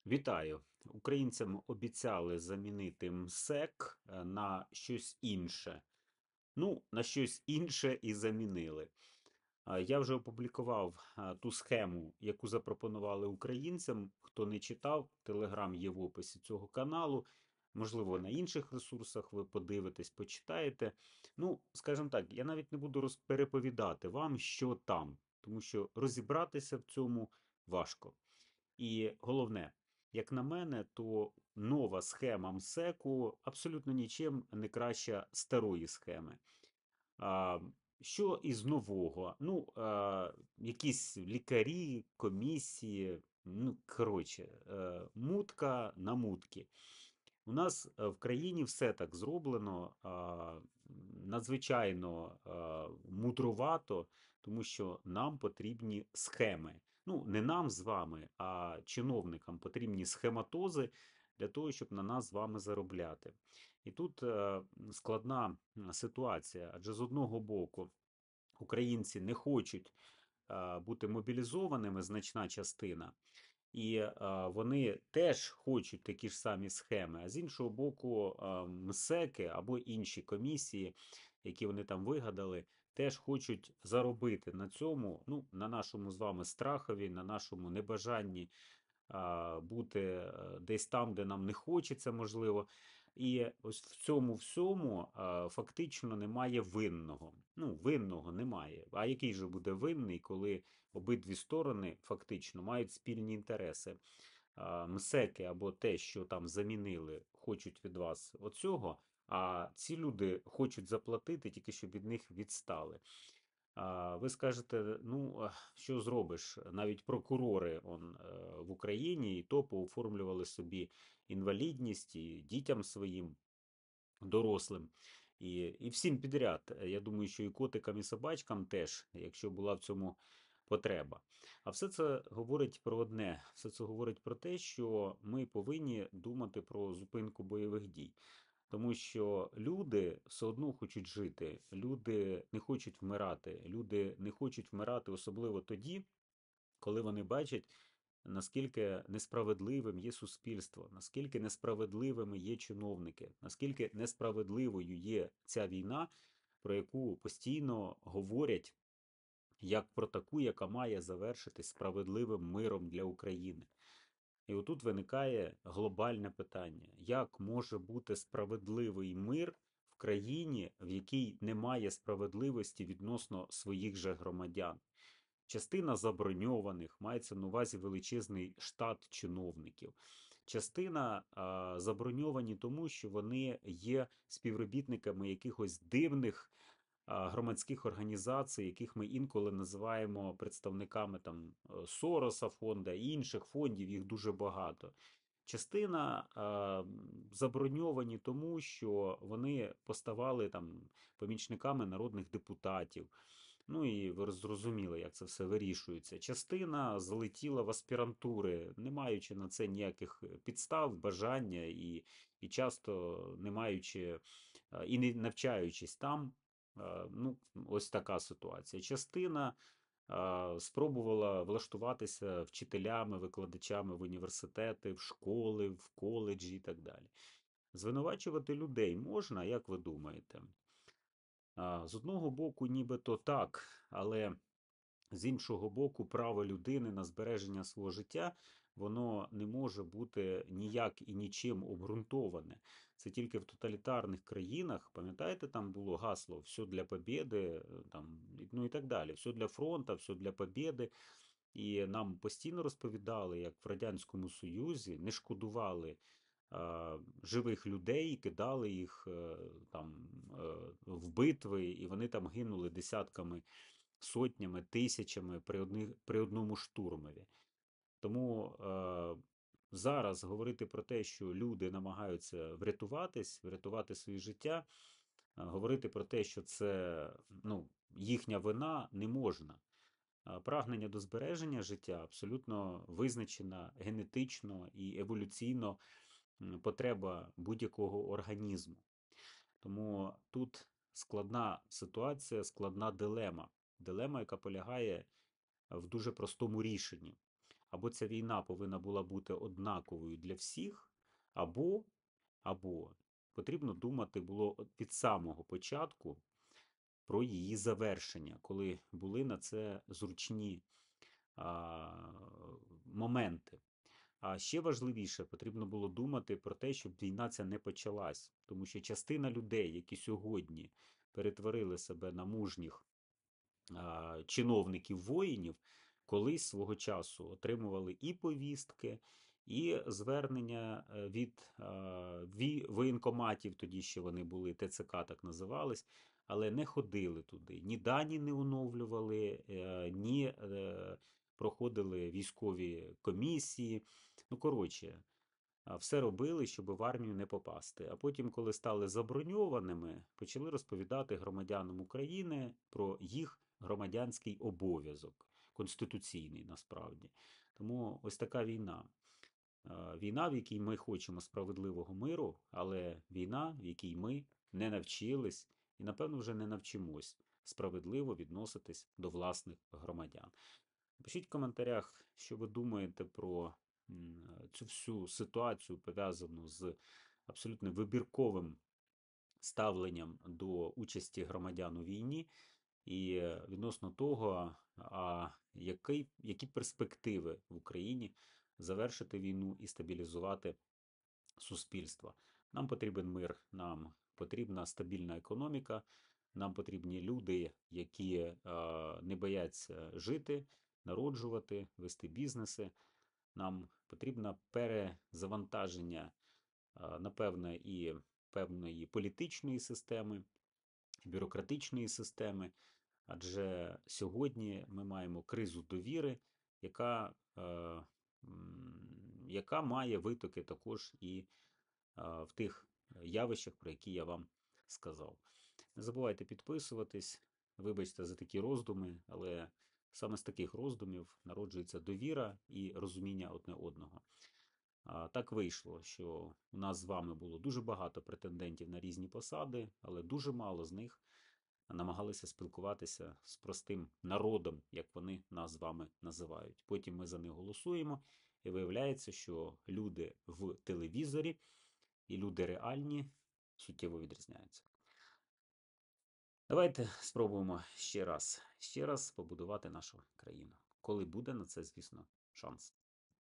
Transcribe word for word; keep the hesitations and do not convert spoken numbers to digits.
Вітаю! Українцям обіцяли замінити МСЕК е, на щось інше. Ну, на щось інше і замінили. А, Я вже опублікував а, ту схему, яку запропонували українцям. Хто не читав, телеграм є в описі цього каналу. Можливо, на інших ресурсах ви подивитесь, почитаєте. Ну, скажімо так, я навіть не буду роз- переповідати вам, що там, тому що розібратися в цьому важко. І головне, як на мене, то нова схема МСЕКу абсолютно нічим не краща старої схеми. А, Що із нового? Ну, а, якісь лікарі, комісії, ну, коротше, е, мутка на мутки. У нас е, в країні все так зроблено а, надзвичайно а, мудрувато, тому що нам потрібні схеми. Ну, не нам з вами, а чиновникам потрібні схематози для того, щоб на нас з вами заробляти. І тут е, складна ситуація, адже з одного боку українці не хочуть е, бути мобілізованими, значна частина. І е, вони теж хочуть такі ж самі схеми, а з іншого боку, е, МСЕКи або інші комісії, які вони там вигадали, теж хочуть заробити на цьому, ну, на нашому з вами страхові, на нашому небажанні а, бути е, десь там, де нам не хочеться, можливо. І ось в цьому всьому а, фактично немає винного. Ну, винного немає. А який же буде винний, коли обидві сторони фактично мають спільні інтереси? А, МСЕКи або те, що там замінили, хочуть від вас оцього, а ці люди хочуть заплатити, тільки щоб від них відстали. А ви скажете, ну що зробиш? Навіть прокурори он, е, в Україні і то пооформлювали собі інвалідність і дітям своїм дорослим. І, і всім підряд. Я думаю, що і котикам, і собачкам теж, якщо була в цьому потреба. А все це говорить про одне: все це говорить про те, що ми повинні думати про зупинку бойових дій. Тому що люди все одно хочуть жити, люди не хочуть вмирати, люди не хочуть вмирати особливо тоді, коли вони бачать, наскільки несправедливим є суспільство, наскільки несправедливими є чиновники, наскільки несправедливою є ця війна, про яку постійно говорять як про таку, яка має завершитись справедливим миром для України. І отут виникає глобальне питання: як може бути справедливий мир в країні, в якій немає справедливості відносно своїх же громадян? Частина заброньованих, мається на увазі величезний штат чиновників. Частина а, заброньовані тому, що вони є співробітниками якихось дивних громадських організацій, яких ми інколи називаємо представниками там Сороса фонда і інших фондів, їх дуже багато. Частина е, заброньовані тому, що вони поставали там помічниками народних депутатів. Ну і ви зрозуміли, як це все вирішується. Частина залетіла в аспірантури, не маючи на це ніяких підстав, бажання і і часто не маючи і не навчаючись там. Ну, ось така ситуація. Частина спробувала влаштуватися вчителями, викладачами в університети, в школи, в коледжі і так далі. Звинувачувати людей можна, як ви думаєте? З одного боку, нібито так, але з іншого боку, право людини на збереження свого життя, воно не може бути ніяк і нічим обґрунтоване. Це тільки в тоталітарних країнах, пам'ятаєте, там було гасло «все для побєди», там, ну і так далі, «все для фронту», «все для побєди». І нам постійно розповідали, як в Радянському Союзі не шкодували а, живих людей, кидали їх е, там е, в битви, і вони там гинули десятками, сотнями, тисячами при, одних, при одному штурмові. Тому е, зараз говорити про те, що люди намагаються врятуватись, врятувати своє життя, е, говорити про те, що це ну, їхня вина, не можна. Прагнення до збереження життя абсолютно визначена генетично і еволюційно потреба будь-якого організму. Тому тут складна ситуація, складна дилема. Дилема, яка полягає в дуже простому рішенні. або ця війна повинна була бути однаковою для всіх, або, або потрібно думати було від самого початку про її завершення, коли були на це зручні а, моменти. А ще важливіше, потрібно було думати про те, щоб війна ця не почалась. Тому що частина людей, які сьогодні перетворили себе на мужніх а, чиновників-воїнів, колись свого часу отримували і повістки, і звернення е, від а, ві- воєнкоматів, тоді ще вони були, ТЦК так називались, але не ходили туди. Ні дані не оновлювали, е, ні е, проходили військові комісії. Ну, коротше, а, все робили, щоб в армію не попасти. А потім, коли стали заброньованими, почали розповідати громадянам України про їх громадянський обов'язок, конституційний насправді. Тому ось така війна. А, Війна, в якій ми хочемо справедливого миру, але війна, в якій ми не навчились і, напевно, вже не навчимось справедливо відноситись до власних громадян. Пишіть в коментарях, що ви думаєте про цю всю ситуацію, пов'язану з абсолютно вибірковим ставленням до участі громадян у війні, і е, відносно того, а який, які перспективи в Україні завершити війну і стабілізувати суспільство. Нам потрібен мир, нам потрібна стабільна економіка, нам потрібні люди, які е, не бояться жити, народжувати, вести бізнеси. Нам потрібно перезавантаження, е, напевне, і певної політичної системи, бюрократичної системи, адже сьогодні ми маємо кризу довіри, яка, е, яка має витоки також і в тих явищах, про які я вам сказав. Не забувайте підписуватись, вибачте за такі роздуми, але саме з таких роздумів народжується довіра і розуміння одне одного. Так вийшло, що у нас з вами було дуже багато претендентів на різні посади, але дуже мало з них намагалися спілкуватися з простим народом, як вони нас з вами називають. Потім ми за них голосуємо, і виявляється, що люди в телевізорі і люди реальні суттєво відрізняються. Давайте спробуємо ще раз, ще раз побудувати нашу країну. Коли буде на це, звісно, шанс.